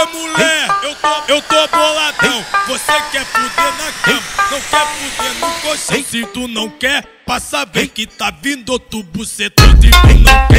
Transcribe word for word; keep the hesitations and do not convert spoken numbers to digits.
mulher, eu tô, eu tô boladão. Você quer fuder na cama, não quer fuder no colchão. Se tu não quer, passa bem que tá vindo outro bucetão. Se tu não quer